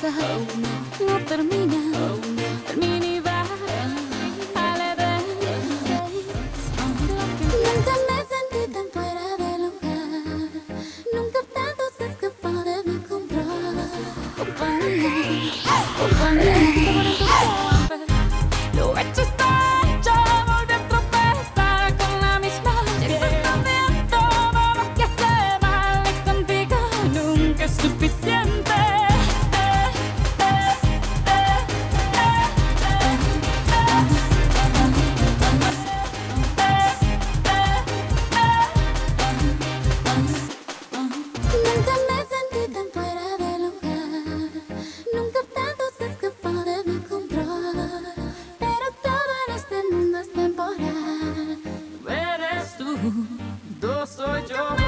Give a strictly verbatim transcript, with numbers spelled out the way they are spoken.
empieza, no termina, termina y va al Edén. Nunca me sentí tan fuera de lugar, nunca tanto se escapó de mi control. Lo hecho está hecho, volví a tropezar con la misma piel. Viendo todo lo que hace mal y contigo nunca es suficiente. Nunca me sentí tan fuera de lugar, nunca tanto se escapó de mi control. Pero todo en este mundo es temporal. Eres tú, yo soy yo.